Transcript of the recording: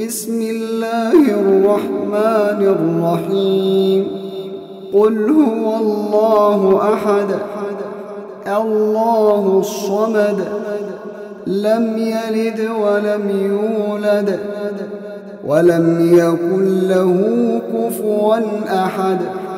بسم الله الرحمن الرحيم قل هو الله أحد الله الصمد لم يلد ولم يولد ولم يكن له كفوا أحد